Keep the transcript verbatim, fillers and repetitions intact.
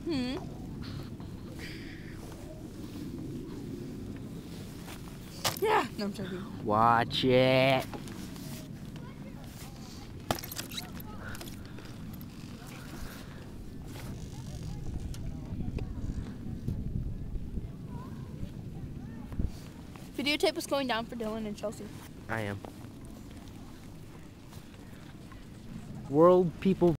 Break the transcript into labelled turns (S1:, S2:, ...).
S1: Hmm. Yeah. No, I'm joking.
S2: Watch it.
S1: Videotape is going down for Dylan and Chelsea.
S2: I am. World people